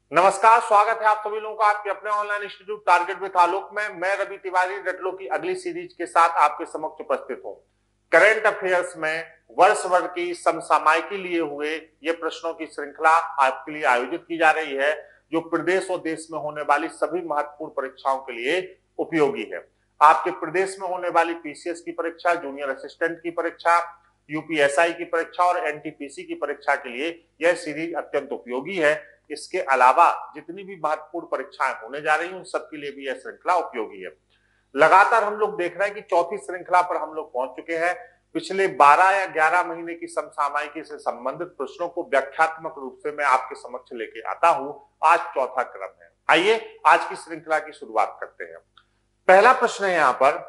नमस्कार, स्वागत है आप सभी लोगों का आपके अपने online institute target with Alok में। मैं रवि तिवारी रटलो की अगली सीरीज के साथ आपके समक्ष उपस्थित हूं। करंट अफेयर्स में वर्ष भर की समसामयिकी लिए हुए ये प्रश्नों की श्रृंखला आपके लिए आयोजित की जा रही है, जो प्रदेश और देश में होने वाली सभी महत्वपूर्ण परीक्षाओं के लिए उपयोगी है। आपके प्रदेश में होने वाली पीसीएस की परीक्षा, जूनियर असिस्टेंट की परीक्षा, यूपीएसआई की परीक्षा और एनटीपीसी की परीक्षा के लिए यह सीरीज अत्यंत उपयोगी है। इसके अलावा जितनी भी महत्वपूर्ण परीक्षाएं होने जा रही हैं उन सबके लिए भी यह श्रृंखला उपयोगी है। लगातार हम लोग देख रहे हैं कि चौथी श्रृंखला पर हम लोग पहुंच चुके हैं। पिछले 12 या 11 महीने की समसामयिकी से संबंधित प्रश्नों को व्याख्यात्मक रूप से मैं आपके समक्ष लेके आता हूं। आज चौथा क्रम है। आइए आज की श्रृंखला की शुरुआत करते हैं। पहला प्रश्न है यहां पर,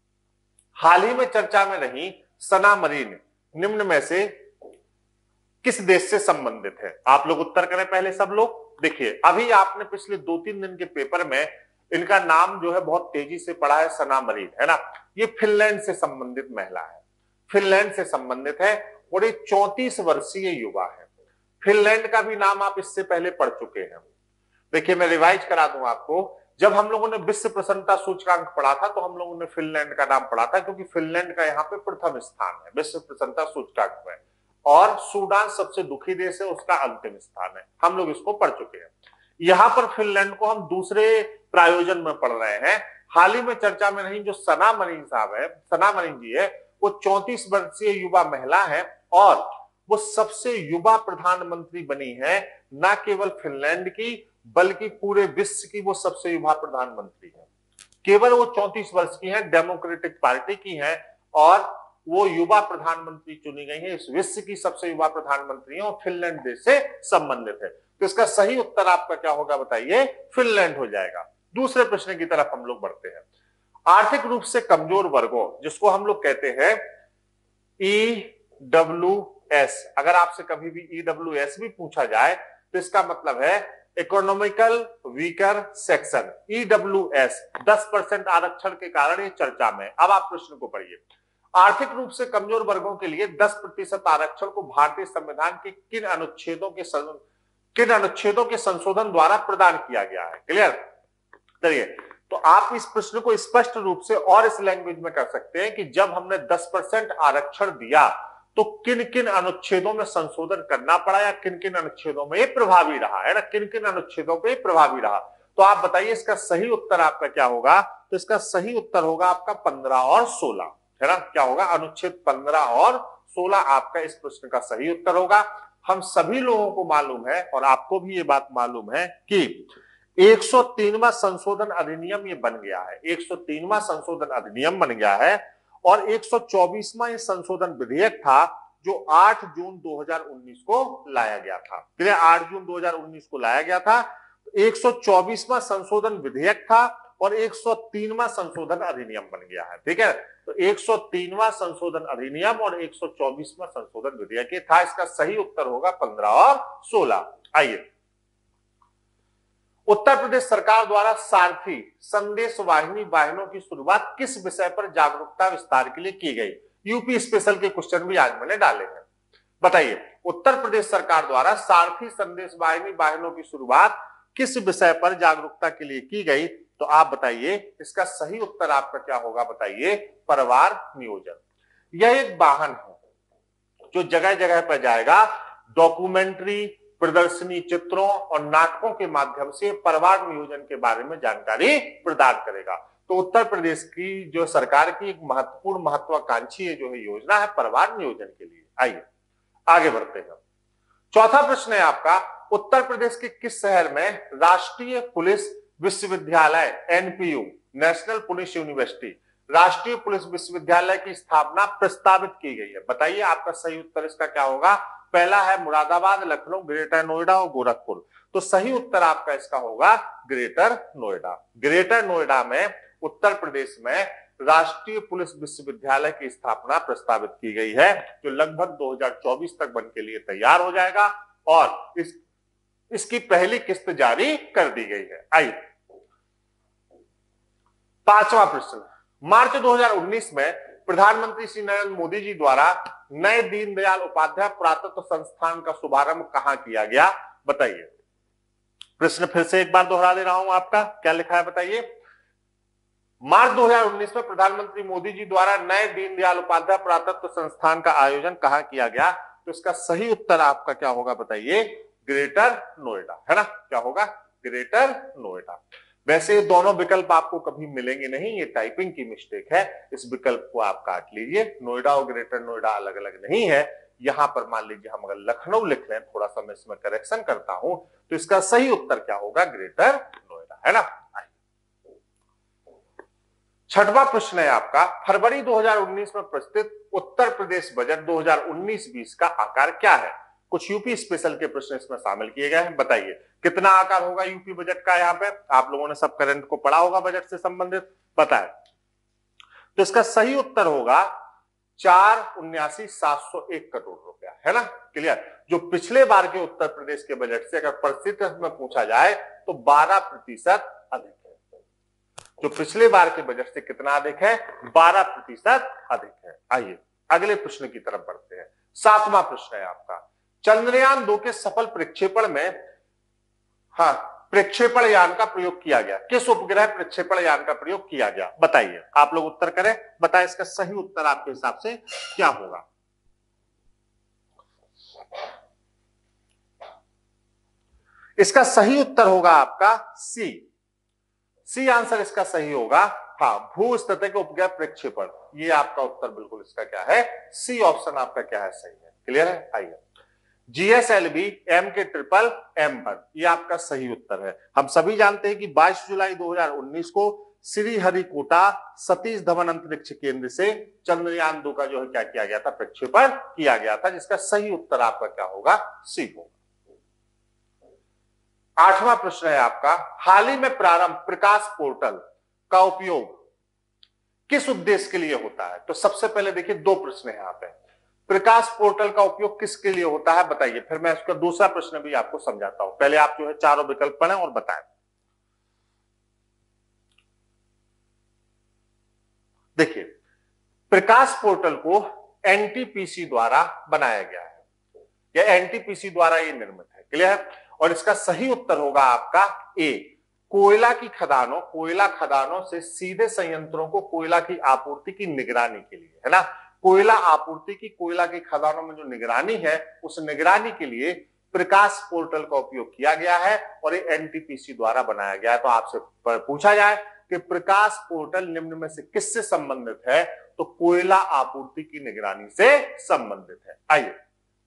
हाल ही में चर्चा में रही सना मरीन निम्न में से किस देश से संबंधित है? आप लोग उत्तर करें पहले सब लोग। देखिए, अभी आपने पिछले 2-3 दिन के पेपर में इनका नाम जो है बहुत तेजी से पढ़ा है, सना मरीन, है ना। ये फिनलैंड से संबंधित महिला है, फिनलैंड से संबंधित है और ये 34 वर्षीय युवा है। फिनलैंड का भी नाम आप इससे पहले पढ़ चुके हैं। देखिए, मैं रिवाइज करा दूं आपको। जब हम लोगों ने विश्व प्रसन्नता सूचकांक पढ़ा था तो हम लोगों ने फिनलैंड का नाम पढ़ा था, क्योंकि फिनलैंड का यहाँ पे प्रथम स्थान है विश्व प्रसन्नता सूचकांक में, और सूडान सबसे दुखी देश है, उसका अंतिम स्थान है। हम लोग इसको पढ़ चुके हैं। यहां पर फिनलैंड को हम दूसरे प्रायोजन में पढ़ रहे हैं। हाल ही में चर्चा में नहीं जो सना मरीन साहब है, सना मरीन जी है, वो 34 वर्षीय युवा महिला है और वो सबसे युवा प्रधानमंत्री बनी है, न केवल फिनलैंड की बल्कि पूरे विश्व की वो सबसे युवा प्रधानमंत्री है। केवल वो 34 वर्ष की है, डेमोक्रेटिक पार्टी की है और वो युवा प्रधानमंत्री चुनी गई है। इस विश्व की सबसे युवा प्रधानमंत्री है और फिनलैंड देश से संबंधित है। तो इसका सही उत्तर आपका क्या होगा बताइए? फिनलैंड हो जाएगा। दूसरे प्रश्न की तरफ हम लोग बढ़ते हैं। आर्थिक रूप से कमजोर वर्गों, जिसको हम लोग कहते हैं ईडब्ल्यूएस, अगर आपसे कभी भी ईडब्ल्यूएस भी पूछा जाए तो इसका मतलब है इकोनॉमिकल वीकर सेक्शन। ईडब्ल्यूएस 10% आरक्षण के कारण ये चर्चा में। अब आप प्रश्न को पढ़िए। आर्थिक रूप से कमजोर वर्गों के लिए 10% आरक्षण को भारतीय संविधान के किन अनुच्छेदों के संशोधन द्वारा प्रदान किया गया है? क्लियर? चलिए, तो आप इस प्रश्न को स्पष्ट रूप से और इस लैंग्वेज में कर सकते हैं कि जब हमने 10% आरक्षण दिया तो किन किन अनुच्छेदों में संशोधन करना पड़ा या किन किन अनुच्छेदों में ये प्रभावी रहा, है ना, किन किन अनुच्छेदों पे प्रभावी रहा। तो आप बताइए इसका सही उत्तर आपका क्या होगा? तो इसका सही उत्तर होगा आपका 15 और 16, है ना। क्या होगा? अनुच्छेद 15 और 16 आपका इस प्रश्न का सही उत्तर होगा। हम सभी लोगों को मालूम है और आपको भी ये बात मालूम है कि 103वां संशोधन अधिनियम ये बन गया है। 103वां संशोधन अधिनियम बन गया है और 124वां ये संशोधन विधेयक था जो 8 जून 2019 को लाया गया था। 8 जून 2019 को लाया गया था। 124वां संशोधन विधेयक था और 103वां संशोधन अधिनियम बन गया है। ठीक है, तो 103वां संशोधन अधिनियम और 124वां संशोधन विधेयक था। इसका सही उत्तर होगा 15 और 16। आइए, उत्तर प्रदेश सरकार द्वारा सारथी संदेश वाहिनी वाहनों की शुरुआत किस विषय पर जागरूकता विस्तार के लिए की गई? यूपी स्पेशल के क्वेश्चन भी आज मैंने डाले हैं। बताइए, उत्तर प्रदेश सरकार द्वारा सारथी संदेश वाहिनी वाहनों की शुरुआत किस विषय पर जागरूकता के लिए की गई? तो आप बताइए इसका सही उत्तर आपका क्या होगा? बताइए, परिवार नियोजन। यह एक वाहन है जो जगह जगह पर जाएगा, डॉक्यूमेंट्री, प्रदर्शनी, चित्रों और नाटकों के माध्यम से परिवार नियोजन के बारे में जानकारी प्रदान करेगा। तो उत्तर प्रदेश की जो सरकार की एक महत्वपूर्ण महत्वाकांक्षी जो है योजना है परिवार नियोजन के लिए। आइए आगे बढ़ते हैं। चौथा प्रश्न है आपका, उत्तर प्रदेश के किस शहर में राष्ट्रीय पुलिस विश्वविद्यालय एनपीयू, नेशनल पुलिस यूनिवर्सिटी, राष्ट्रीय पुलिस विश्वविद्यालय की स्थापना प्रस्तावित की गई है? बताइए आपका सही उत्तर इसका क्या होगा? पहला है मुरादाबाद, लखनऊ, ग्रेटर नोएडा और गोरखपुर। तो सही उत्तर आपका इसका होगा ग्रेटर नोएडा। ग्रेटर नोएडा में उत्तर प्रदेश में राष्ट्रीय पुलिस विश्वविद्यालय की स्थापना प्रस्तावित की गई है, जो लगभग 2024 तक बन के लिए तैयार हो जाएगा और इसकी पहली किस्त जारी कर दी गई है। आइए, पांचवा प्रश्न, मार्च 2019 में प्रधानमंत्री श्री नरेंद्र मोदी जी द्वारा नए दीनदयाल उपाध्याय पुरातत्व संस्थान का शुभारंभ कहां किया गया? बताइए। प्रश्न फिर से एक बार दोहरा दे रहा हूं, आपका क्या लिखा है बताइए। मार्च 2019 में प्रधानमंत्री मोदी जी द्वारा नए दीनदयाल उपाध्याय पुरातत्व संस्थान का आयोजन कहां किया गया? तो इसका सही उत्तर आपका क्या होगा बताइए? ग्रेटर नोएडा, है ना? क्या होगा? ग्रेटर नोएडा। वैसे ये दोनों विकल्प आपको कभी मिलेंगे नहीं, ये टाइपिंग की मिस्टेक है, इस विकल्प को आप काट लीजिए। नोएडा और ग्रेटर नोएडा अलग अलग नहीं है। यहां पर मान लीजिए हम अगर लखनऊ लिख लें, थोड़ा सा मैं इसमें करेक्शन करता हूं, तो इसका सही उत्तर क्या होगा? ग्रेटर नोएडा, है ना? छठवां प्रश्न है आपका, फरवरी 2019 में प्रस्तुत उत्तर प्रदेश बजट 2019-20 का आकार क्या है? कुछ यूपी स्पेशल के प्रश्न इसमें शामिल किए गए हैं, बताइए कितना आकार होगा यूपी बजट का? यहाँ पे आप लोगों ने सब करंट को पढ़ा होगा, बजट से संबंधित पता है। तो इसका सही उत्तर होगा 4,79,701 करोड़ रुपया, है ना? क्लियर? जो पिछले बार के उत्तर प्रदेश के बजट से अगर प्रतिशत में पूछा जाए तो 12% अधिक है। जो पिछले बार के बजट से कितना अधिक है? 12% अधिक है। आइए अगले प्रश्न की तरफ बढ़ते हैं। सातवां प्रश्न है आपका, चंद्रयान 2 के सफल प्रक्षेपण में प्रक्षेपण यान का प्रयोग किया गया। किस उपग्रह प्रक्षेपण यान का प्रयोग किया गया? बताइए, आप लोग उत्तर करें, बताएं इसका सही उत्तर आपके हिसाब से क्या होगा? इसका सही उत्तर होगा आपका सी आंसर इसका सही होगा। हाँ, भू स्थितिक उपग्रह प्रक्षेपण, ये आपका उत्तर बिल्कुल इसका क्या है? सी ऑप्शन आपका क्या है? सही है। क्लियर है? आइए, GSLV MK-1 ये आपका सही उत्तर है। हम सभी जानते हैं कि 22 जुलाई 2019 को श्रीहरिकोटा सतीश धवन अंतरिक्ष केंद्र से चंद्रयान 2 का जो है क्या किया गया था? प्रक्षेपण किया गया था, जिसका सही उत्तर आपका क्या होगा? सी होगा। आठवां प्रश्न है आपका, हाल ही में प्रारंभ प्रकाश पोर्टल का उपयोग किस उद्देश्य के लिए होता है? तो सबसे पहले देखिए, दो प्रश्न है यहाँ पे। प्रकाश पोर्टल का उपयोग किसके लिए होता है बताइए, फिर मैं इसका दूसरा प्रश्न भी आपको समझाता हूं। पहले आप जो है चारों विकल्प पढ़ें और बताएं। देखिए, प्रकाश पोर्टल को NTPC द्वारा बनाया गया है, या NTPC द्वारा ये निर्मित है। क्लियर है? और इसका सही उत्तर होगा आपका ए, कोयला खदानों से सीधे संयंत्रों को कोयला की आपूर्ति की निगरानी के लिए, है ना? कोयला आपूर्ति की, कोयला की खदानों में जो निगरानी है, उस निगरानी के लिए प्रकाश पोर्टल का उपयोग किया गया है और ये NTPC द्वारा बनाया गया है। तो आपसे पूछा जाए कि प्रकाश पोर्टल निम्न में से किससे संबंधित है? तो कोयला आपूर्ति की निगरानी से संबंधित है। आइए,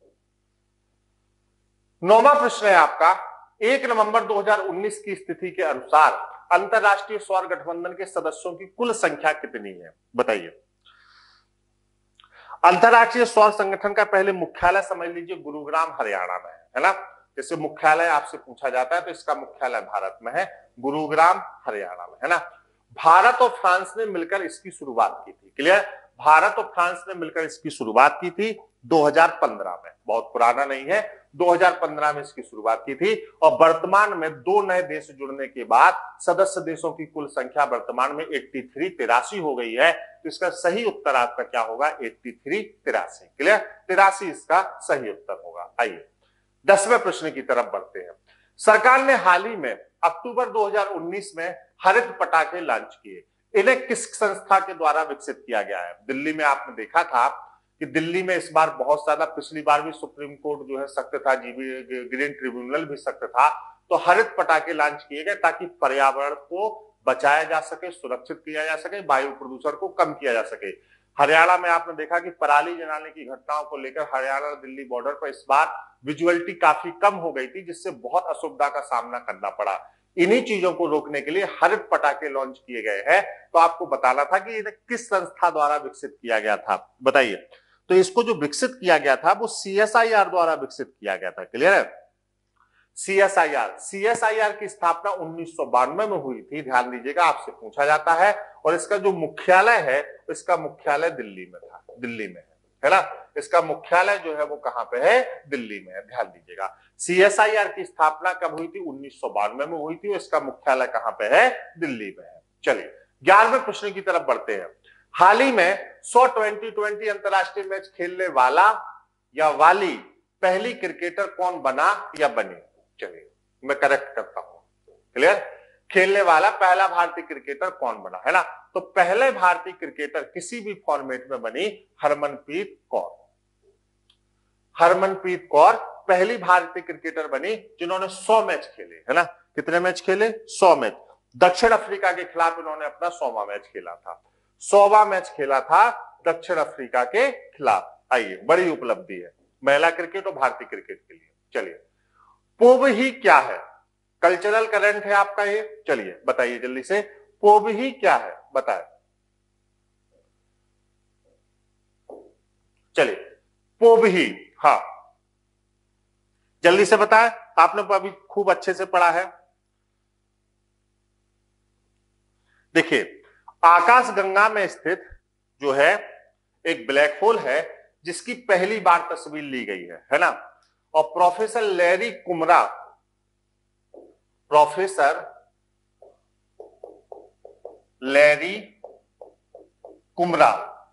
नौवां प्रश्न है आपका, 1 नवंबर 2019 की स्थिति के अनुसार अंतरराष्ट्रीय सौर गठबंधन के सदस्यों की कुल संख्या कितनी है? बताइए। अंतरराष्ट्रीय सौर संगठन का पहले मुख्यालय समझ लीजिए गुरुग्राम हरियाणा में है ना? जैसे मुख्यालय आपसे पूछा जाता है तो इसका मुख्यालय भारत में है, गुरुग्राम हरियाणा में, है ना? भारत और फ्रांस ने मिलकर इसकी शुरुआत की थी। क्लियर? भारत और फ्रांस ने मिलकर इसकी शुरुआत की थी 2015 में, बहुत पुराना नहीं है, 2015 में इसकी शुरुआत की थी। और वर्तमान में 2 नए देश जुड़ने के बाद सदस्य देशों की कुल संख्या वर्तमान में 83 हो गई है। तो इसका सही उत्तर आपका क्या होगा? 83। क्लियर? 83 इसका सही उत्तर होगा। आइए 10वें प्रश्न की तरफ बढ़ते हैं। सरकार ने हाल ही में अक्टूबर 2019 में हरित पटाखे लॉन्च किए। इन्हें किस संस्था के द्वारा विकसित किया गया है? दिल्ली में आपने देखा था कि दिल्ली में इस बार बहुत ज्यादा, पिछली बार भी सुप्रीम कोर्ट जो है सख्त था, ग्रीन ट्रिब्यूनल भी सख्त था। तो हरित पटाखे लॉन्च किए गए ताकि पर्यावरण को बचाया जा सके, सुरक्षित किया जा सके, वायु प्रदूषण को कम किया जा सके। हरियाणा में आपने देखा कि पराली जलाने की घटनाओं को लेकर हरियाणा दिल्ली बॉर्डर पर इस बार विजुअलिटी काफी कम हो गई थी, जिससे बहुत असुविधा का सामना करना पड़ा। इन्हीं चीजों को रोकने के लिए हरित पटाखे लॉन्च किए गए हैं। तो आपको बताना था कि इन्हें किस संस्था द्वारा विकसित किया गया था, बताइए। तो इसको जो विकसित किया गया था वो CSIR द्वारा विकसित किया गया था। क्लियर है? CSIR की स्थापना 1992 में हुई थी, ध्यान दीजिएगा, आपसे पूछा जाता है। और इसका जो मुख्यालय है, इसका मुख्यालय दिल्ली में था, दिल्ली में है ना? इसका मुख्यालय जो है वो कहां पे है? दिल्ली में है, ध्यान दीजिएगा। CSIR की स्थापना कब हुई थी? 1992 में हुई थी। इसका मुख्यालय कहां पे है? दिल्ली में है। चलिए 11वें प्रश्न की तरफ बढ़ते हैं। हाल ही में 100 2020 अंतरराष्ट्रीय मैच खेलने वाला या वाली पहली क्रिकेटर कौन बना या बनी? चलिए मैं करेक्ट करता हूं। क्लियर? खेलने वाला पहला भारतीय क्रिकेटर कौन बना, है ना? तो पहले भारतीय क्रिकेटर किसी भी फॉर्मेट में बनी हरमनप्रीत कौर। हरमनप्रीत कौर पहली भारतीय क्रिकेटर बनी जिन्होंने 100 मैच खेले, है ना? कितने मैच खेले? 100 मैच। दक्षिण अफ्रीका के खिलाफ इन्होंने अपना 100वां मैच खेला था। 100वां मैच खेला था दक्षिण अफ्रीका के खिलाफ। आइए, बड़ी उपलब्धि है महिला क्रिकेट और भारतीय क्रिकेट के लिए। चलिए, पोबही क्या है? कल्चरल करंट है आपका ये। चलिए बताइए जल्दी से, पोबही क्या है, बताए। चलिए, पोबही, हाँ जल्दी से बताएं, आपने अभी खूब अच्छे से पढ़ा है। देखिए, आकाशगंगा में स्थित जो है एक ब्लैक होल है जिसकी पहली बार तस्वीर ली गई है ना? और professor Larry Kumra, professor Larry Kumra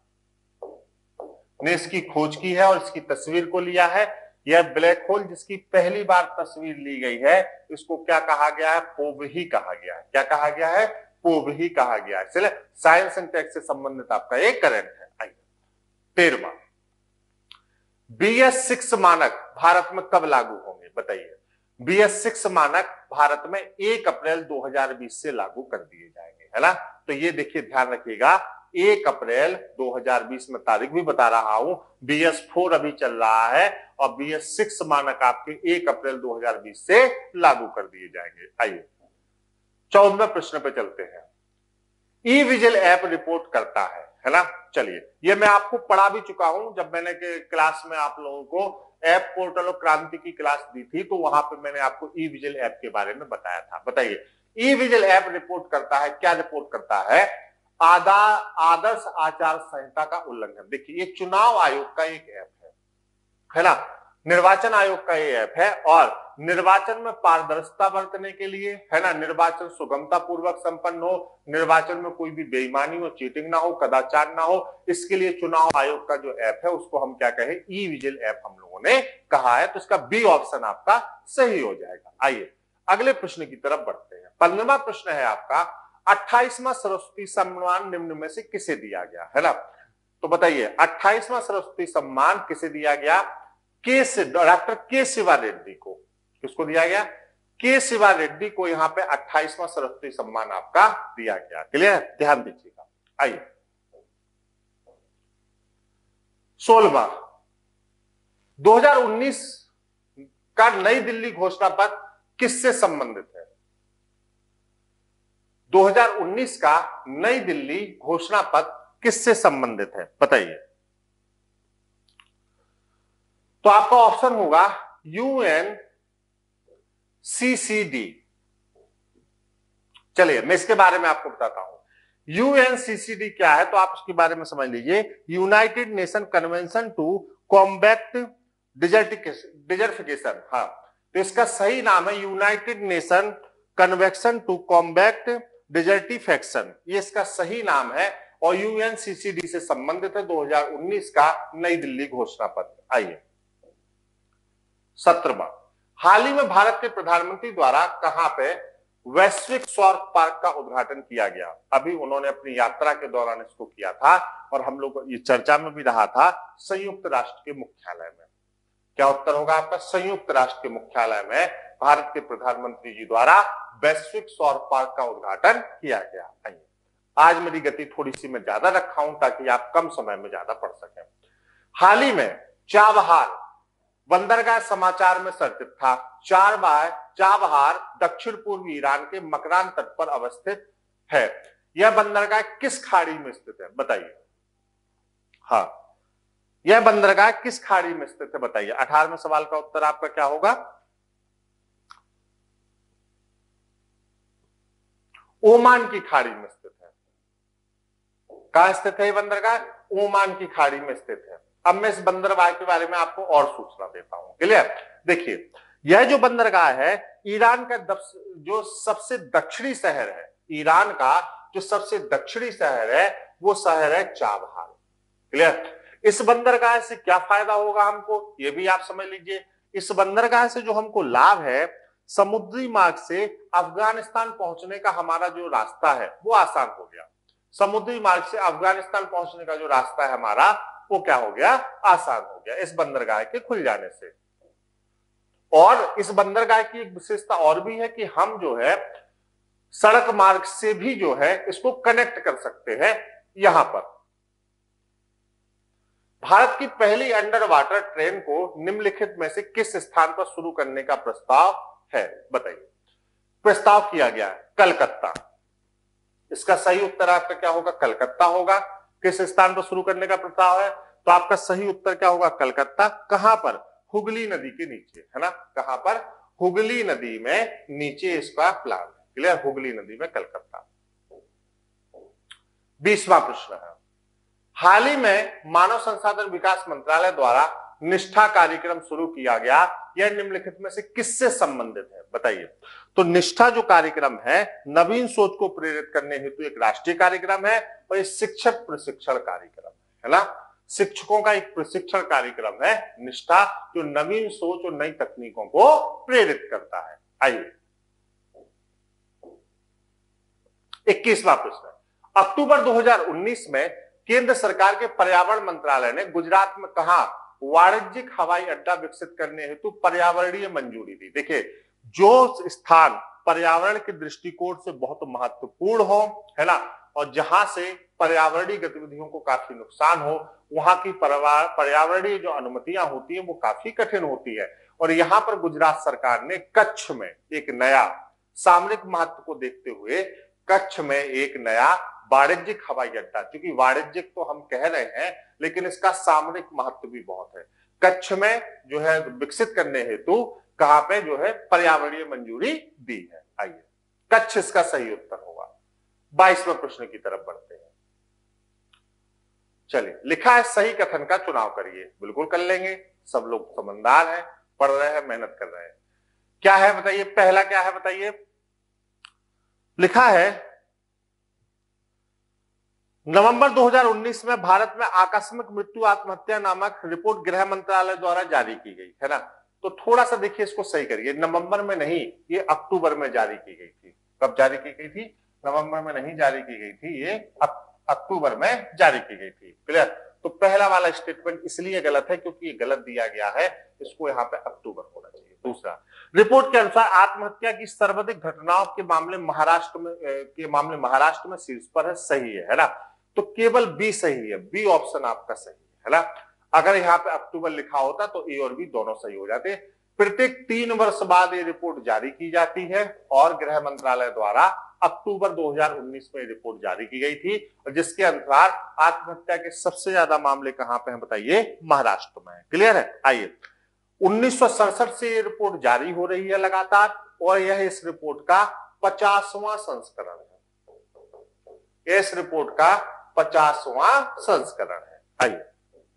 ने इसकी खोज की है और इसकी तस्वीर को लिया है। यह ब्लैक होल जिसकी पहली बार तस्वीर ली गई है, इसको क्या कहा गया है? पोबही कहा गया है। क्या कहा गया है? पोबही कहा गया है। चलिए, साइंस एंड टेक से संबंधित आपका एक करंट है। आइए, 13वां, BS6 मानक भारत में कब लागू होंगे, बताइए। BS6 मानक भारत में 1 अप्रैल 2020 से लागू कर दिए जाएंगे, है ना? तो ये देखिए, ध्यान रखिएगा, 1 अप्रैल 2020 में तारीख भी बता रहा हूं। BS4 अभी चल रहा है और BS6 मानक आपके 1 अप्रैल 2020 से लागू कर दिए जाएंगे। आइए, 14वें प्रश्न पे चलते हैं। ई विजिल ऐप रिपोर्ट करता है ना? चलिए, ये मैं आपको पढ़ा भी चुका हूं जब मैंने क्लास में आप लोगों को ऐप पोर्टल और क्रांति की क्लास दी थी, तो वहां पे मैंने आपको ई विजिल ऐप के बारे में बताया था। बताइए, ई विजिल ऐप रिपोर्ट करता है, क्या रिपोर्ट करता है? आदर्श आचार संहिता का उल्लंघन। देखिए, ये चुनाव आयोग का एक ऐप है ना? निर्वाचन आयोग का ये ऐप है और निर्वाचन में पारदर्शिता बरतने के लिए, है ना, निर्वाचन सुगमता पूर्वक संपन्न हो, निर्वाचन में कोई भी बेईमानी हो, चीटिंग ना हो, कदाचार ना हो, इसके लिए चुनाव आयोग का जो ऐप है उसको हम क्या कहें? ई विजिल ऐप हम लोगों ने कहा है। तो इसका बी ऑप्शन आपका सही हो जाएगा। आइए, अगले प्रश्न की तरफ बढ़ते हैं। 15वां प्रश्न है आपका, 28वां सरस्वती सम्मान निम्न में से किसे दिया गया, है ना? तो बताइए, 28वां सरस्वती सम्मान किसे दिया गया? डॉक्टर के शिवा रेड्डी को। किसको दिया गया? के शिवा रेड्डी को यहां पे 28वां सरस्वती सम्मान आपका दिया गया। क्लियर? ध्यान दीजिएगा। आइए, 16वां, 2019 का नई दिल्ली घोषणा पत्र किससे संबंधित है? 2019 का नई दिल्ली घोषणा पत्र किससे संबंधित है, बताइए। तो आपका ऑप्शन होगा UNCCD। चलिए, मैं इसके बारे में आपको बताता हूं। UNCCD क्या है, तो आप उसके बारे में समझ लीजिए। United Nation Convention to Combat Desertification. हाँ, तो इसका सही नाम है United Nation Convention to Combat Desertification, ये इसका सही नाम है और UNCCD से संबंधित है 2019 का नई दिल्ली घोषणा पत्र। आइए, 17वां, हाल ही में भारत के प्रधानमंत्री द्वारा कहां पे वैश्विक सौर पार्क का उद्घाटन किया गया? अभी उन्होंने अपनी यात्रा के दौरान इसको किया था और हम लोग ये चर्चा में भी रहा था, संयुक्त राष्ट्र के मुख्यालय में। क्या उत्तर होगा आपका? संयुक्त राष्ट्र के मुख्यालय में भारत के प्रधानमंत्री जी द्वारा वैश्विक सौर पार्क का उद्घाटन किया गया। आज मेरी गति थोड़ी सी मैं ज्यादा रखा हूं ताकि आप कम समय में ज्यादा पढ़ सकें। हाल ही में चाबहार बंदरगाह समाचार में चर्चित था। चाबहार दक्षिण पूर्वी ईरान के मकरान तट पर अवस्थित है। यह बंदरगाह किस खाड़ी में स्थित है, बताइए। हाँ, यह बंदरगाह किस खाड़ी में स्थित है, बताइए। 18वें सवाल का उत्तर आपका क्या होगा? ओमान की खाड़ी में स्थित है। कहां स्थित है यह बंदरगाह? ओमान की खाड़ी में स्थित है। अब मैं इस बंदरगाह के बारे में आपको और सूचना देता हूं। क्लियर? देखिए, यह जो बंदरगाह है, ईरान का जो सबसे दक्षिणी शहर है, ईरान का जो सबसे दक्षिणी शहर है वो शहर है चाबहार। क्लियर? इस बंदरगाह से क्या फायदा होगा हमको, ये भी आप समझ लीजिए। इस बंदरगाह से जो हमको लाभ है, समुद्री मार्ग से अफगानिस्तान पहुंचने का हमारा जो रास्ता है वो आसान हो गया। समुद्री मार्ग से अफगानिस्तान पहुंचने का जो रास्ता है हमारा वो क्या हो गया, आसान हो गया इस बंदरगाह के खुल जाने से। और इस बंदरगाह की एक विशेषता और भी है कि हम जो है सड़क मार्ग से भी जो है इसको कनेक्ट कर सकते हैं। यहां पर भारत की पहली अंडर वाटर ट्रेन को निम्नलिखित में से किस स्थान पर शुरू करने का प्रस्ताव है, बताइए। प्रस्ताव किया गया है कलकत्ता। इसका सही उत्तर आपका क्या होगा, कलकत्ता होगा। किस स्थान पर शुरू करने का प्रस्ताव है, तो आपका सही उत्तर क्या होगा, कलकत्ता। कहां पर, हुगली नदी के नीचे, है ना, कहां पर, हुगली नदी में नीचे इसका प्लान है। क्लियर, हुगली नदी में कलकत्ता। 20वां प्रश्न है, हाल ही में मानव संसाधन विकास मंत्रालय द्वारा निष्ठा कार्यक्रम शुरू किया गया, यह निम्नलिखित में से किससे संबंधित है, बताइए। तो निष्ठा जो कार्यक्रम है नवीन सोच को प्रेरित करने हेतु एक राष्ट्रीय कार्यक्रम है और ये शिक्षक प्रशिक्षण कार्यक्रम है ना, शिक्षकों का एक प्रशिक्षण कार्यक्रम है निष्ठा, जो नवीन सोच और नई तकनीकों को प्रेरित करता है। आइए 21वां प्रश्न, अक्टूबर 2019 में केंद्र सरकार के पर्यावरण मंत्रालय ने गुजरात में कहा वाणिज्यिक हवाई अड्डा विकसित करने हेतु पर्यावरणीय मंजूरी दी। देखिए, जो स्थान पर्यावरण के दृष्टिकोण से बहुत महत्वपूर्ण हो, है ना, और जहां से पर्यावरणीय गतिविधियों को काफी नुकसान हो, वहां की पर्यावरणीय जो अनुमतियां होती है वो काफी कठिन होती है। और यहां पर गुजरात सरकार ने कच्छ में एक नया सामरिक महत्व को देखते हुए कच्छ में एक नया वाणिज्यिक हवाई अड्डा, क्योंकि वाणिज्यिक तो हम कह रहे हैं लेकिन इसका सामरिक महत्व भी बहुत है, कच्छ में जो है विकसित करने हेतु कहां पे जो है पर्यावरणीय मंजूरी दी है। आइए, कच्छ इसका सही उत्तर होगा। 22वें प्रश्न की तरफ बढ़ते हैं। चलिए, लिखा है सही कथन का चुनाव करिए। बिल्कुल कर लेंगे, सब लोग समझदार हैं, पढ़ रहे हैं, मेहनत कर रहे हैं। क्या है बताइए, पहला क्या है बताइए। लिखा है नवंबर 2019 में भारत में आकस्मिक मृत्यु आत्महत्या नामक रिपोर्ट गृह मंत्रालय द्वारा जारी की गई, है ना। तो थोड़ा सा देखिए, इसको सही करिए, नवंबर में नहीं, ये अक्टूबर में जारी की गई थी। कब जारी की गई थी, नवंबर में नहीं जारी की गई थी, ये अक्टूबर में जारी की गई थी। क्लियर, तो पहला वाला स्टेटमेंट इसलिए गलत है क्योंकि ये गलत दिया गया है, इसको यहाँ पे अक्टूबर होना चाहिए। दूसरा, रिपोर्ट के अनुसार आत्महत्या की सर्वाधिक घटनाओं के मामले महाराष्ट्र में शीर्ष पर है, सही है ना। तो केवल बी सही है, बी ऑप्शन आपका सही है ना। अगर यहाँ पे अक्टूबर लिखा होता तो ए और बी दोनों सही हो जाते। प्रत्येक 3 वर्ष बाद ये रिपोर्ट जारी की जाती है और गृह मंत्रालय द्वारा अक्टूबर 2019 में रिपोर्ट जारी की गई थी, और जिसके अनुसार आत्महत्या के सबसे ज्यादा मामले कहां पे हैं बताइए, महाराष्ट्र में। क्लियर है। आइए, 1967 से ये रिपोर्ट जारी हो रही है लगातार, और यह इस रिपोर्ट का 50वां संस्करण है। इस रिपोर्ट का 50वां संस्करण है। आइए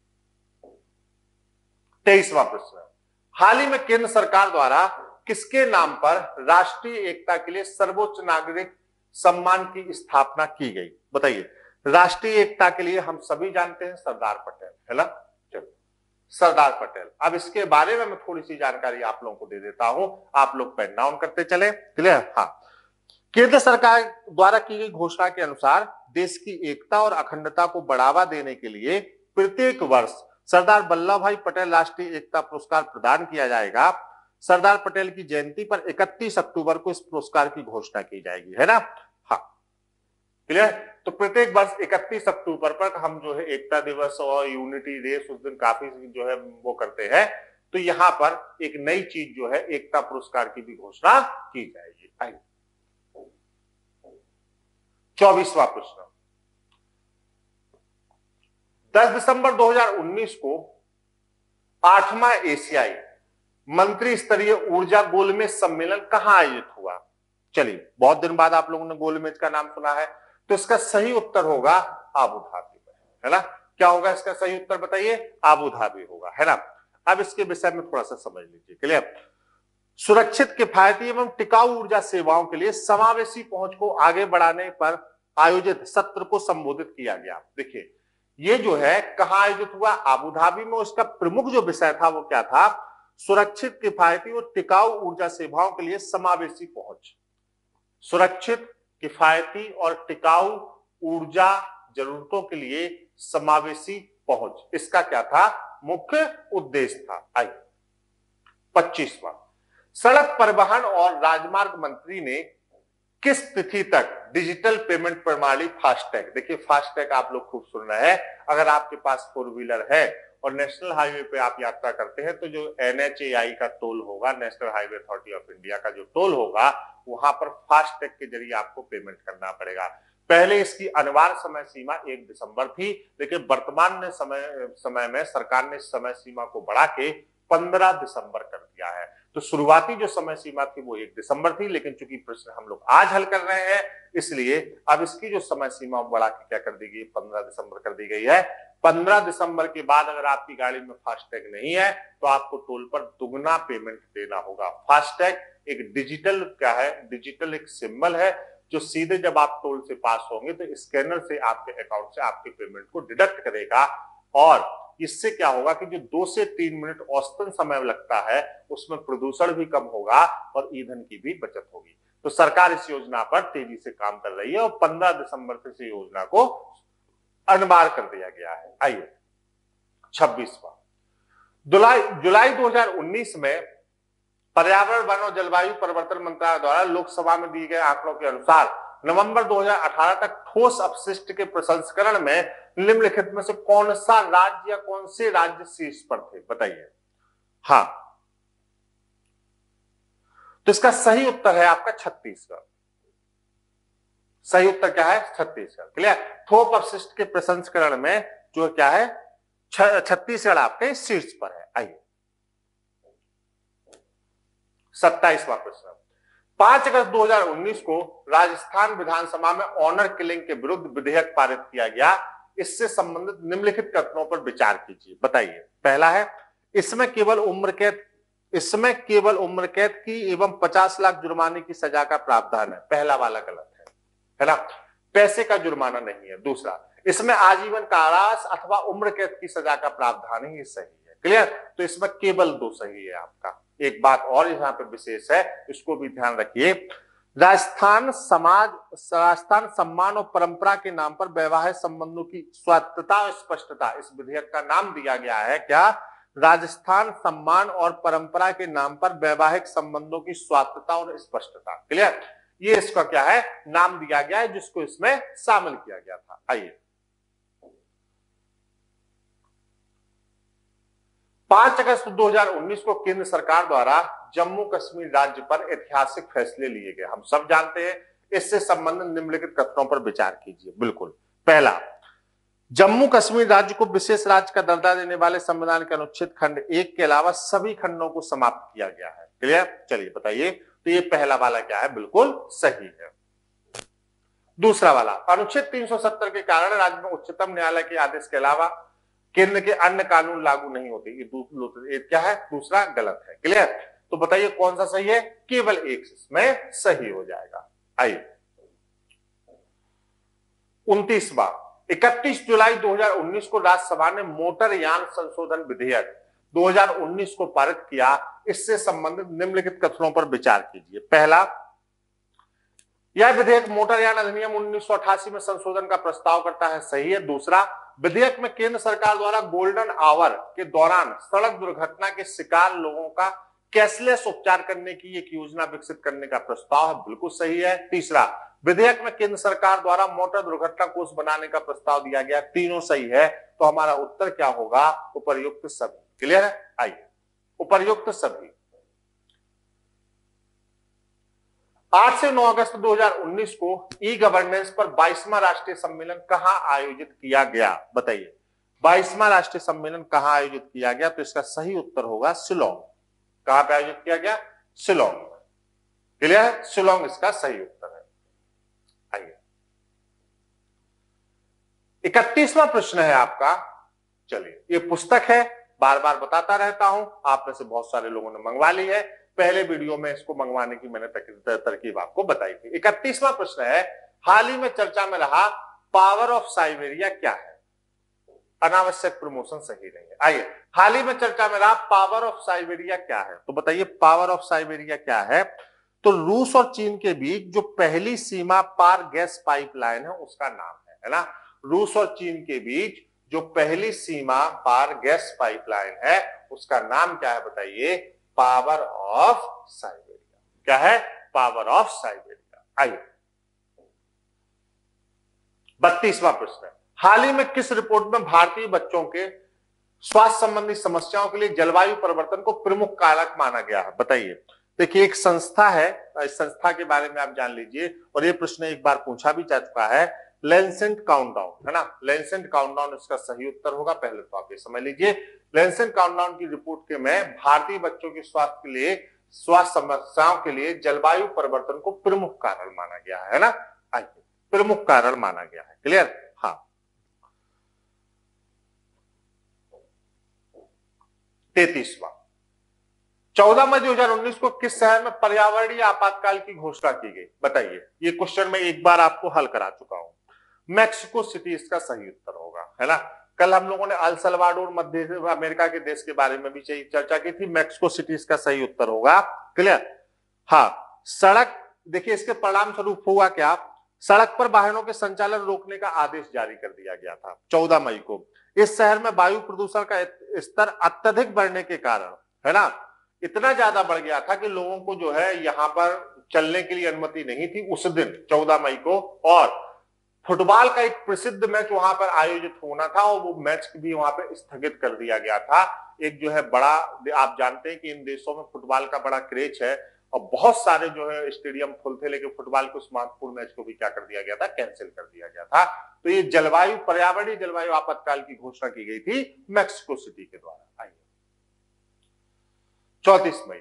23वां प्रश्न, हाल ही में केंद्र सरकार द्वारा किसके नाम पर राष्ट्रीय एकता के लिए सर्वोच्च नागरिक सम्मान की स्थापना की गई, बताइए। राष्ट्रीय एकता के लिए हम सभी जानते हैं सरदार पटेल, है ना। चलो, सरदार पटेल। अब इसके बारे में मैं थोड़ी सी जानकारी आप लोगों को दे देता हूं, आप लोग पेन डाउन करते चले। क्लियर। हाँ, केंद्र सरकार द्वारा की गई घोषणा के अनुसार देश की एकता और अखंडता को बढ़ावा देने के लिए प्रत्येक वर्ष सरदार वल्लभ भाई पटेल राष्ट्रीय एकता पुरस्कार प्रदान किया जाएगा। सरदार पटेल की जयंती पर 31 अक्टूबर को इस पुरस्कार की घोषणा की जाएगी, है ना। हाँ, क्लियर। तो प्रत्येक वर्ष 31 अक्टूबर पर हम जो है एकता दिवस और यूनिटी डे, उस दिन काफी जो है वो करते हैं। तो यहां पर एक नई चीज जो है एकता पुरस्कार की भी घोषणा की जाएगी। आइए 24वां प्रश्न, 10 दिसंबर 2019 को 8वां एशियाई मंत्री स्तरीय ऊर्जा गोलमेज सम्मेलन कहां आयोजित हुआ। चलिए, बहुत दिन बाद आप लोगों ने गोलमेज का नाम सुना है, तो इसका सही उत्तर होगा आबू धाबी में, है ना। क्या होगा इसका सही उत्तर बताइए, आबू धाबी होगा, है ना। अब इसके विषय में थोड़ा सा समझ लीजिए। क्लियर। सुरक्षित, किफायती एवं टिकाऊ ऊर्जा सेवाओं के लिए समावेशी पहुंच को आगे बढ़ाने पर आयोजित सत्र को संबोधित किया गया। देखिए, ये जो है कहां आयोजित हुआ, आबू धाबी में। उसका प्रमुख जो विषय था वो क्या था, सुरक्षित, किफायती और टिकाऊ ऊर्जा सेवाओं के लिए समावेशी पहुंच। सुरक्षित, किफायती और टिकाऊ ऊर्जा जरूरतों के लिए समावेशी पहुंच, इसका क्या था? मुख्य उद्देश्य था। आइए 25वां, सड़क परिवहन और राजमार्ग मंत्री ने किस तिथि तक डिजिटल पेमेंट प्रणाली फास्टैग, देखिए फास्टैग आप लोग खूब सुन रहे हैं, अगर आपके पास 4 व्हीलर है और नेशनल हाईवे पे आप यात्रा करते हैं तो जो NHAI का टोल होगा, National Highway Authority of India का जो टोल होगा, वहां पर फास्टैग के जरिए आपको पेमेंट करना पड़ेगा। पहले इसकी अनिवार्य समय सीमा 1 दिसंबर थी, लेकिन वर्तमान समय में सरकार ने समय सीमा को बढ़ा के 15 दिसंबर कर दिया है। तो शुरुआती जो समय सीमा थी वो 1 दिसंबर थी, लेकिन चूंकि प्रश्न हम लोग आज हल कर रहे हैं इसलिए अब इसकी जो समय सीमा बढ़ा के क्या कर दी गई, 15 दिसंबर कर दी गई है। 15 दिसंबर के बाद अगर आपकी गाड़ी में फास्टैग नहीं है तो आपको टोल पर दुगना पेमेंट देना होगा। फास्टैग एक डिजिटल क्या है? डिजिटल एक सिंबल है जो सीधे जब आप टोल से पास होंगे तो स्कैनर से आपके अकाउंट से आपके पेमेंट को डिडक्ट करेगा, और इससे क्या होगा कि जो 2 से 3 मिनट औसतन समय लगता है उसमें प्रदूषण भी कम होगा और ईंधन की भी बचत होगी। तो सरकार इस योजना पर तेजी से काम कर रही है और 15 दिसंबर से इस योजना को अनिवार्य कर दिया गया है। आइए 26वां, जुलाई 2019 में पर्यावरण, वन और जलवायु परिवर्तन मंत्रालय द्वारा लोकसभा में दिए गए आंकड़ों के अनुसार नवंबर 2018 तक ठोस अपशिष्ट के प्रसंस्करण में निम्नलिखित में से कौन सा राज्य या कौन से राज्य शीर्ष पर थे? बताइए। हाँ, तो इसका सही उत्तर है आपका छत्तीसगढ़। सही उत्तर क्या है? छत्तीसगढ़। क्लियर? ठोस अपशिष्ट के प्रसंस्करण में जो क्या है, छत्तीसगढ़ आपके शीर्ष पर है। आइए 27वां प्रश्न, 5 अगस्त 2019 को राजस्थान विधानसभा में ऑनर किलिंग के विरुद्ध विधेयक पारित किया गया। इससे संबंधित निम्नलिखित कथनों पर विचार कीजिए। बताइए। पहला है, इसमें केवल उम्र कैद की एवं 50 लाख जुर्माने की सजा का प्रावधान है। पहला वाला गलत है ना? पैसे का जुर्माना नहीं है। दूसरा, इसमें आजीवन कारावास अथवा उम्र कैद की सजा का प्रावधान है, ये सही है। क्लियर? तो इसमें केवल 2 सही है आपका। एक बात और यहाँ पे विशेष है, इसको भी ध्यान रखिए। राजस्थान सम्मान और परंपरा के नाम पर वैवाहिक संबंधों की स्वायत्तता और स्पष्टता, इस विधेयक का नाम दिया गया है क्या? राजस्थान सम्मान और परंपरा के नाम पर वैवाहिक संबंधों की स्वायत्तता और स्पष्टता। क्लियर? ये इसका क्या है, नाम दिया गया है, जिसको इसमें शामिल किया गया था। आइए 5 अगस्त 2019 को केंद्र सरकार द्वारा जम्मू कश्मीर राज्य पर ऐतिहासिक फैसले लिए गए, हम सब जानते हैं। इससे संबंधित निम्नलिखित कथनों पर विचार कीजिए। बिल्कुल। पहला, जम्मू कश्मीर राज्य को विशेष राज्य का दर्जा देने वाले संविधान के अनुच्छेद खंड 1 के अलावा सभी खंडों को समाप्त किया गया है। क्लियर? चलिए बताइए। तो ये पहला वाला क्या है? बिल्कुल सही है। दूसरा वाला, अनुच्छेद 370 के कारण राज्य में उच्चतम न्यायालय के आदेश के अलावा केंद्र के अन्य कानून लागू नहीं होते। ये क्या है? दूसरा गलत है। क्लियर? तो बताइए कौन सा सही है? केवल एक इसमें सही हो जाएगा। आइए 29वां, 31 जुलाई 2019 को राज्यसभा ने मोटर यान संशोधन विधेयक 2019 को पारित किया। इससे संबंधित निम्नलिखित कथनों पर विचार कीजिए। पहला, यह विधेयक मोटर यान अधिनियम 1988 में संशोधन का प्रस्ताव करता है। सही है। दूसरा, विधेयक में केंद्र सरकार द्वारा गोल्डन आवर के दौरान सड़क दुर्घटना के शिकार लोगों का कैशलेस उपचार करने की एक योजना विकसित करने का प्रस्ताव है। बिल्कुल सही है। तीसरा, विधेयक में केंद्र सरकार द्वारा मोटर दुर्घटना कोष बनाने का प्रस्ताव दिया गया। तीनों सही है। तो हमारा उत्तर क्या होगा? उपर्युक्त सभी। क्लियर है? आइए उपर्युक्त सभी। 8 से 9 अगस्त 2019 को ई गवर्नेंस पर 22वां राष्ट्रीय सम्मेलन कहां आयोजित किया गया? बताइए। 22वां राष्ट्रीय सम्मेलन कहां आयोजित किया गया? तो इसका सही उत्तर होगा शिलोंग। कहां पे आयोजित किया गया? शिलोंग। क्लियर है? शिलोंग इसका सही उत्तर है। आइए 31वां प्रश्न है आपका। चलिए, ये पुस्तक है, बार बार बताता रहता हूं, आप में से बहुत सारे लोगों ने मंगवा ली है। पहले वीडियो में इसको मंगवाने की मैंने तरकीब आपको बताई थी। 31वां प्रश्न है, हाल ही में चर्चा में रहा पावर ऑफ साइबेरिया क्या है? अनावश्यक प्रमोशन सही नहीं है। आइए, हाल ही में चर्चा में रहा पावर ऑफ साइबेरिया क्या है, तो बताइए पावर ऑफ साइबेरिया क्या है। तो रूस और चीन के बीच जो पहली सीमा पार गैस पाइपलाइन है उसका नाम है ना। रूस और चीन के बीच जो पहली सीमा पार गैस पाइपलाइन है उसका नाम क्या है, बताइए। Power of Siberia. क्या है? Power of Siberia. आइए, 32वां प्रश्न। हाल ही में किस रिपोर्ट में भारतीय बच्चों के स्वास्थ्य संबंधी समस्याओं के लिए जलवायु परिवर्तन को प्रमुख कारक माना गया है, बताइए। देखिए, एक संस्था है, इस संस्था के बारे में आप जान लीजिए, और ये प्रश्न एक बार पूछा भी जा चुका है। लैंसेट काउंटडाउन है ना, लैंसेट काउंटडाउन इसका सही उत्तर होगा। पहले तो आप ये समझ लीजिए, लैंसेट काउंटडाउन की रिपोर्ट के में भारतीय बच्चों के स्वास्थ्य के लिए, स्वास्थ्य समस्याओं के लिए जलवायु परिवर्तन को प्रमुख कारण माना गया है ना। आइए, प्रमुख कारण माना गया है। क्लियर? हाँ। 33वां, 14 मई 2019 को किस शहर में पर्यावरणीय आपातकाल की घोषणा की गई, बताइए। ये क्वेश्चन मैं एक बार आपको हल करा चुका हूं। मैक्सिको सिटी इसका सही उत्तर होगा, है ना। कल हम लोगों ने अल सल्वाडोर मध्य अमेरिका के देश के बारे में भी चर्चा की थी। मैक्सिको सिटी इसका सही उत्तर होगा। क्लियर? हाँ। सड़क, देखिए इसके परिणाम स्वरूप हुआ क्या, सड़क पर वाहनों के संचालन रोकने का आदेश जारी कर दिया गया था 14 मई को। इस शहर में वायु प्रदूषण का स्तर अत्यधिक बढ़ने के कारण, है ना, इतना ज्यादा बढ़ गया था कि लोगों को जो है यहां पर चलने के लिए अनुमति नहीं थी उस दिन 14 मई को। और फुटबॉल का एक प्रसिद्ध मैच वहां पर आयोजित होना था और वो मैच भी वहां पर स्थगित कर दिया गया था। एक जो है बड़ा, आप जानते हैं कि इन देशों में फुटबॉल का बड़ा क्रेज है और बहुत सारे जो है स्टेडियम फुल थे, लेकिन फुटबॉल के उस महत्वपूर्ण मैच को भी क्या कर दिया गया था, कैंसिल कर दिया गया था। तो ये जलवायु, पर्यावरणीय जलवायु आपातकाल की घोषणा की गई थी मैक्सिको सिटी के द्वारा। आइए, 34 मई,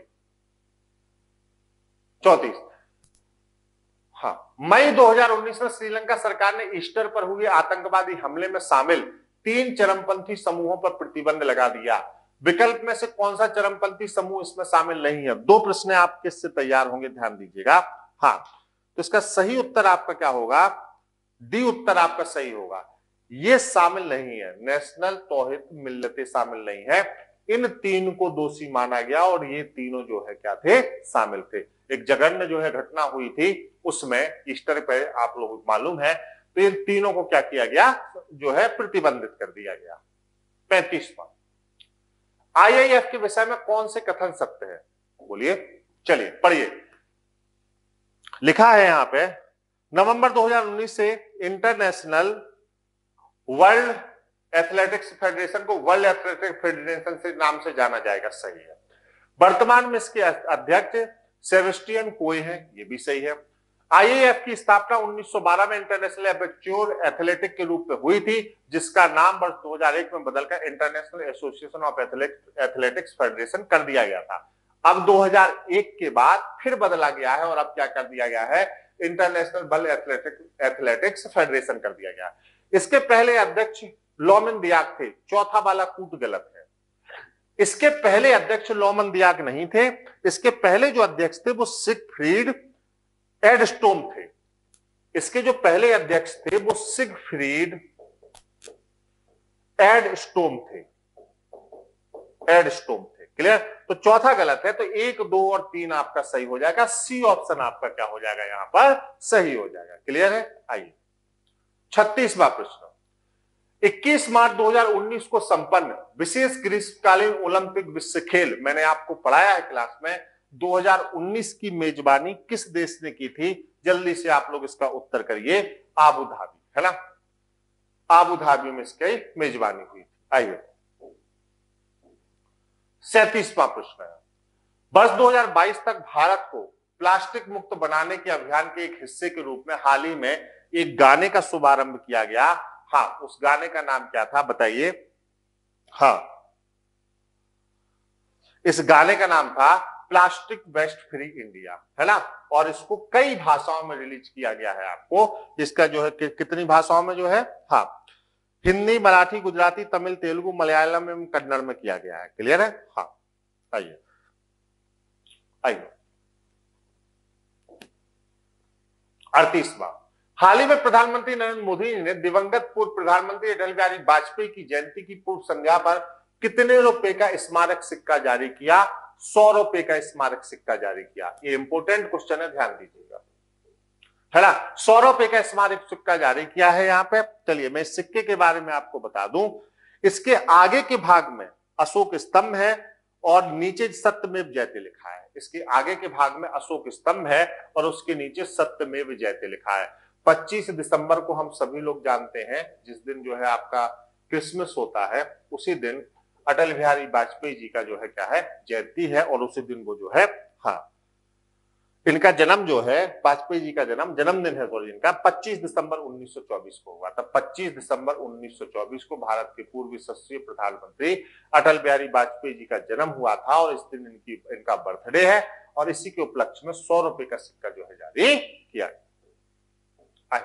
34, हाँ, मई 2019 में श्रीलंका सरकार ने ईस्टर पर हुए आतंकवादी हमले में शामिल 3 चरमपंथी समूहों पर प्रतिबंध लगा दिया। विकल्प में से कौन सा चरमपंथी समूह इसमें शामिल नहीं है? 2 प्रश्न आपके इससे तैयार होंगे, ध्यान दीजिएगा। हाँ, तो इसका सही उत्तर आपका क्या होगा? डी उत्तर आपका सही होगा। ये शामिल नहीं है, नेशनल तौहीद मिल्लतें शामिल नहीं है। इन 3 को दोषी माना गया और ये तीनों जो है क्या थे, शामिल थे। एक जघन्य जो है घटना हुई थी उसमें, ईस्टर पे, आप लोगों को मालूम है। तो इन तीनों को क्या किया गया, जो है प्रतिबंधित कर दिया गया। 35वां, आईआईएफ के विषय में कौन से कथन सत्य है, बोलिए। चलिए पढ़िए, लिखा है यहां पे, नवंबर 2019 से इंटरनेशनल वर्ल्ड एथलेटिक्स फेडरेशन को वर्ल्ड एथलेटिक्स फेडरेशन से नाम से जाना जाएगा, सही है। वर्तमान में इसके अध्यक्ष सेबेस्टियन कोए हैं, ये भी सही है। आईएएफ की स्थापना 1912 में इंटरनेशनल एमेच्योर एथलेटिक के रूप में हुई थी, जिसका नाम वर्ष 2001 में बदलकर International Association of Athletics Federation कर दिया गया था। अब 2001 के बाद फिर बदला गया है और अब क्या कर दिया गया है, इंटरनेशनल वर्ल्ड एथलेटिक्स फेडरेशन कर दिया गया। इसके पहले अध्यक्ष लोमन दियाक थे, चौथा वाला कूट गलत है। इसके पहले अध्यक्ष लोमन दियाक नहीं थे, इसके पहले जो अध्यक्ष थे वो सिगफ्रीड एडस्टोम थे। इसके जो पहले अध्यक्ष थे वो सिगफ्रीड एडस्टोम थे, एडस्टोम थे। क्लियर? तो चौथा गलत है, तो 1, 2 और 3 आपका सही हो जाएगा। सी ऑप्शन आपका क्या हो जाएगा, यहां पर सही हो जाएगा। क्लियर है? आइए, 36वां प्रश्न, 21 मार्च 2019 को संपन्न विशेष ग्रीष्मकालीन ओलंपिक विश्व खेल, मैंने आपको पढ़ाया है क्लास में, 2019 की मेजबानी किस देश ने की थी? जल्दी से आप लोग इसका उत्तर करिए। आबू धाबी, है ना, आबू धाबी में इसकी मेजबानी हुई थी। आइए, 37वां प्रश्न है, वर्ष 2022 तक भारत को प्लास्टिक मुक्त बनाने के अभियान के एक हिस्से के रूप में हाल ही में एक गाने का शुभारंभ किया गया। हाँ, उस गाने का नाम क्या था, बताइए। हाँ, इस गाने का नाम था प्लास्टिक वेस्ट फ्री इंडिया, है ना, और इसको कई भाषाओं में रिलीज किया गया है आपको। इसका जो है कितनी भाषाओं में जो है, हाँ, हिंदी, मराठी, गुजराती, तमिल, तेलुगु, मलयालम एवं कन्नड़ में किया गया है। क्लियर है? हाँ, आइए, आइए, 38वां, हाल ही में प्रधानमंत्री नरेंद्र मोदी ने दिवंगत पूर्व प्रधानमंत्री अटल बिहारी वाजपेयी की जयंती की पूर्व संध्या पर कितने रुपए का स्मारक सिक्का जारी किया? 100 रुपए का स्मारक सिक्का जारी किया। ये इंपोर्टेंट क्वेश्चन है, ध्यान दीजिएगा, है ना। 100 रुपए का स्मारक सिक्का जारी किया है यहां पे। चलिए मैं इस सिक्के के बारे में आपको बता दूं। इसके आगे के भाग में अशोक स्तंभ है और नीचे सत्यमेव जयते लिखा है। इसके आगे के भाग में अशोक स्तंभ है और उसके नीचे सत्यमेव जयते लिखा है। 25 दिसंबर को हम सभी लोग जानते हैं, जिस दिन जो है आपका क्रिसमस होता है, उसी दिन अटल बिहारी वाजपेयी जी का जो है क्या है, जयंती है। और उसी दिन वो जो है, हाँ, इनका जन्म जो है, वाजपेयी जी का जन्मदिन है सॉरी, इनका 25 दिसंबर 1924 को हुआ था। 25 दिसंबर 1924 को भारत के पूर्व यशस्वी प्रधानमंत्री अटल बिहारी वाजपेयी जी का जन्म हुआ था और इस दिन इनका बर्थडे है और इसी के उपलक्ष्य में 100 रुपए का सिक्का जो है जारी किया गया।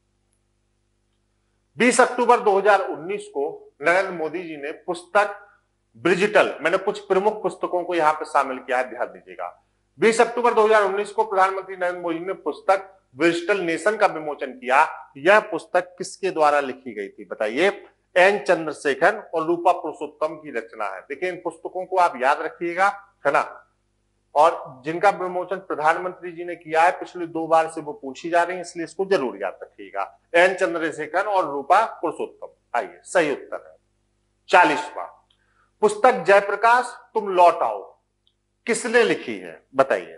20 अक्टूबर 2019 को नरेंद्र मोदी जी ने पुस्तक ब्रिजिटल, मैंने कुछ प्रमुख पुस्तकों को यहां पर शामिल किया है, ध्यान दीजिएगा। 20 अक्टूबर 2019 को प्रधानमंत्री नरेंद्र मोदी ने पुस्तक डिजिटल नेशन का विमोचन किया। यह पुस्तक किसके द्वारा लिखी गई थी बताइए? एन चंद्रशेखर और रूपा पुरुषोत्तम की रचना है। देखिए इन पुस्तकों को आप याद रखिएगा, है ना। और जिनका विमोचन प्रधानमंत्री जी ने किया है, पिछले 2 बार से वो पूछी जा रही है, इसलिए इसको जरूर याद रखिएगा। एन चंद्रशेखर और रूपा पुरुषोत्तम। आइए सही उत्तर है 40वां। पुस्तक जयप्रकाश तुम लौट आओ किसने लिखी है बताइए?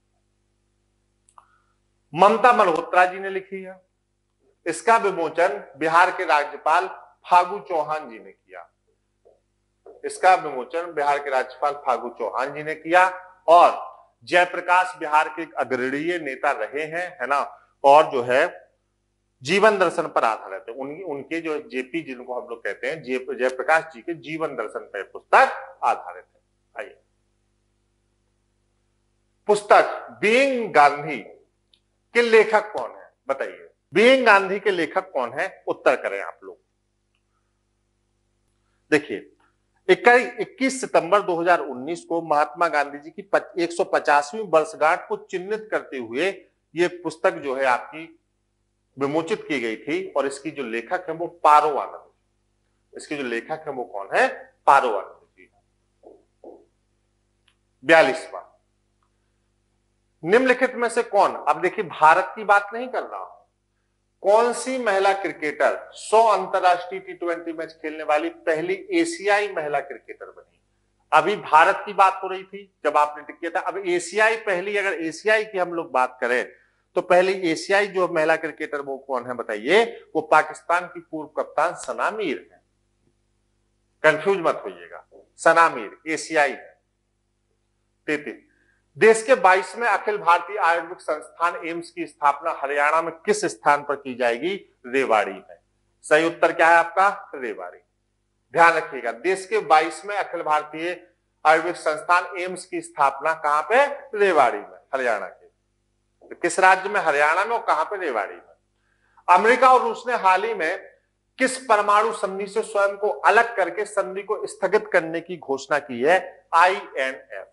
ममता मल्होत्रा जी ने लिखी है। इसका विमोचन बिहार के राज्यपाल फागू चौहान जी ने किया। इसका विमोचन बिहार के राज्यपाल फागू चौहान जी ने किया। और जयप्रकाश बिहार के अग्रणीय नेता रहे हैं, है ना, और जो है जीवन दर्शन पर आधारित है। उनके जो जेपी जिनको हम लोग कहते हैं, जयप्रकाश जी के जीवन दर्शन पर पुस्तक आधारित है। आइए, पुस्तक बीइंग गांधी के लेखक कौन है बताइए? बीइंग गांधी के लेखक कौन है? उत्तर करें आप लोग। देखिए 21 सितंबर 2019 को महात्मा गांधी जी की 150वीं वर्षगांठ को चिन्हित करते हुए यह पुस्तक जो है आपकी विमोचित की गई थी। और इसकी जो लेखक है वो पारो आनंद। इसके जो लेखक है वो कौन है? पारो आनंद जी। 42वां। निम्नलिखित में से कौन, अब देखिए भारत की बात नहीं कर रहा हूं, कौन सी महिला क्रिकेटर 100 अंतरराष्ट्रीय T20 मैच खेलने वाली पहली एशियाई महिला क्रिकेटर बनी? अभी भारत की बात हो रही थी जब आपने टिक किया था। अब एशियाई पहली, अगर एशियाई की हम लोग बात करें तो पहली एशियाई जो महिला क्रिकेटर वो कौन है बताइए? वो पाकिस्तान की पूर्व कप्तान सना मीर है। कंफ्यूज मत होइएगा, सना मीर एशियाई है। 33। देश के 22वें अखिल भारतीय आयुर्वेदिक संस्थान एम्स की स्थापना हरियाणा में किस स्थान पर की जाएगी? रेवाड़ी में। सही उत्तर क्या है आपका? रेवाड़ी। ध्यान रखिएगा, देश के 22वें अखिल भारतीय आयुर्वेदिक संस्थान एम्स की स्थापना कहां पे? रेवाड़ी में, हरियाणा के। तो किस राज्य में? हरियाणा में। और कहां पे? रेवाड़ी में। अमेरिका और रूस ने हाल ही में किस परमाणु संधि से स्वयं को अलग करके संधि को स्थगित करने की घोषणा की है? INF।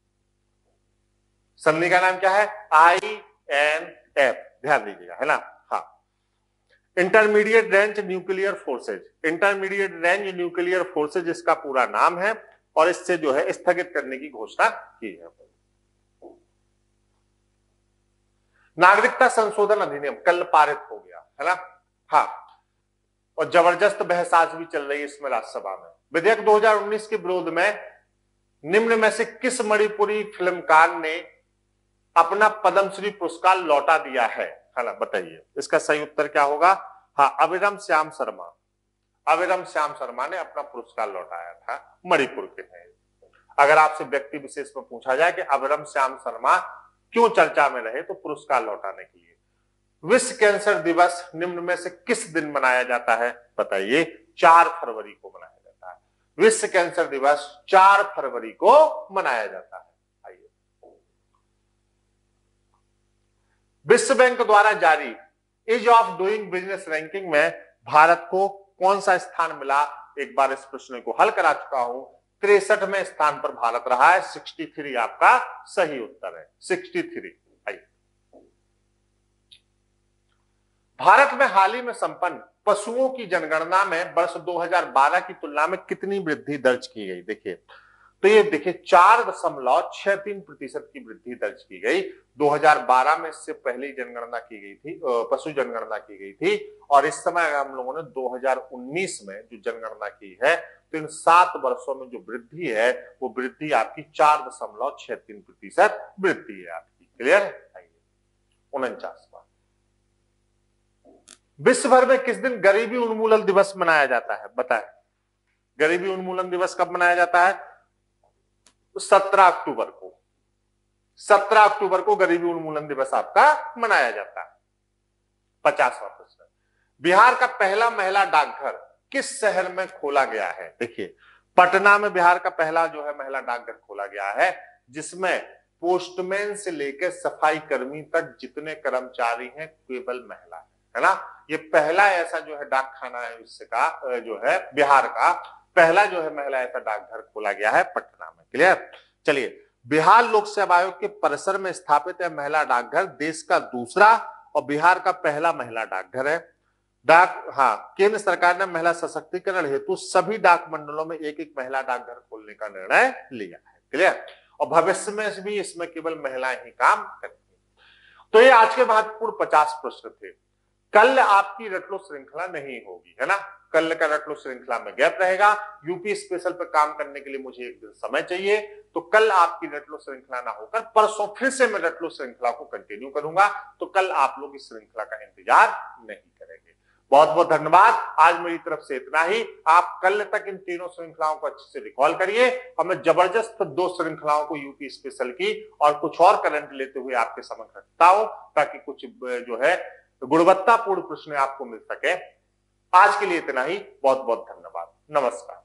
संधि का नाम क्या है? INF। ध्यान दीजिएगा, है ना। हाँ, intermediate range nuclear forces. Intermediate range nuclear forces इसका पूरा नाम है और इससे जो है स्थगित करने की घोषणा की है। नागरिकता संशोधन अधिनियम कल पारित हो गया, है ना। हाँ, और जबरदस्त बहस आज भी चल रही है इसमें राज्यसभा में। विधेयक 2019 के विरोध में निम्न में से किस मणिपुरी फिल्मकार ने अपना पद्मश्री पुरस्कार लौटा दिया है ना, बताइए? इसका सही उत्तर क्या होगा? हाँ, अविरम श्याम शर्मा। अविरम श्याम शर्मा ने अपना पुरस्कार लौटाया था, मणिपुर के हैं। अगर आपसे व्यक्ति विशेष में पूछा जाए कि अविरम श्याम शर्मा क्यों चर्चा में रहे, तो पुरस्कार लौटाने के लिए। विश्व कैंसर दिवस निम्न में से किस दिन मनाया जाता है बताइए? 4 फरवरी को मनाया जाता है। विश्व कैंसर दिवस 4 फरवरी को मनाया जाता है। आइए, विश्व बैंक द्वारा जारी ease of doing business ranking में भारत को कौन सा स्थान मिला? एक बार इस प्रश्न को हल करा चुका हूं। 63वें स्थान पर भारत रहा है। 63 आपका सही उत्तर है, 63। भारत में हाल ही में संपन्न पशुओं की जनगणना में वर्ष 2012 की तुलना में कितनी वृद्धि दर्ज की गई? देखिए, तो ये देखिए 4.63% की वृद्धि दर्ज की गई। 2012 में इससे पहले जनगणना की गई थी, पशु जनगणना की गई थी, और इस समय हम लोगों ने 2019 में जो जनगणना की है, तो इन 7 वर्षों में जो वृद्धि है वो वृद्धि आपकी 4.63% वृद्धि है आपकी। क्लियर है? 49वां, विश्व भर में किस दिन गरीबी उन्मूलन दिवस मनाया जाता है? बताएं, गरीबी उन्मूलन दिवस कब मनाया जाता है? 17 अक्टूबर को। 17 अक्टूबर को गरीबी उन्मूलन दिवस आपका मनाया जाता है। 50वां प्रश्न, बिहार का पहला महिला डाकघर किस शहर में खोला गया है? देखिए, पटना में बिहार का पहला जो है महिला डाकघर खोला गया है, जिसमें पोस्टमैन से लेकर सफाई कर्मी तक जितने कर्मचारी हैं केवल महिला है ना। ये पहला ऐसा जो है डाक खाना है इसका जो है बिहार का पहला जो है महिला ऐसा डाकघर खोला गया है पटना में। क्लियर? चलिए, बिहार लोक सेवा आयोग के परिसर में स्थापित है महिला डाकघर देश का दूसरा और बिहार का पहला महिला डाकघर है। केंद्र सरकार ने महिला सशक्तिकरण हेतु सभी डाक मंडलों में एक एक महिला डाकघर खोलने का निर्णय लिया है। क्लियर? और भविष्य में भी इसमें केवल महिलाएं ही काम करेंगी। तो ये आज के महत्वपूर्ण 50 प्रश्न थे। कल आपकी रट लो श्रृंखला नहीं होगी, है ना। कल का रट लो श्रृंखला में गैप रहेगा। यूपी स्पेशल पर काम करने के लिए मुझे एक दिन समय चाहिए, तो कल आपकी रट लो श्रृंखला ना होकर परसों फिर से मैं रट लो श्रृंखला को कंटिन्यू करूंगा, तो कल आप लोग इस श्रृंखला का इंतजार नहीं करेंगे। बहुत बहुत धन्यवाद। आज मेरी तरफ से इतना ही। आप कल तक इन तीनों श्रृंखलाओं को अच्छे से रिकॉल करिए और मैं जबरदस्त 2 श्रृंखलाओं को यूपी स्पेशल की और कुछ और करंट लेते हुए आपके समक्ष रखता हूं, ताकि कुछ जो है गुणवत्तापूर्ण प्रश्न आपको मिल सके। आज के लिए इतना ही। बहुत बहुत धन्यवाद। नमस्कार।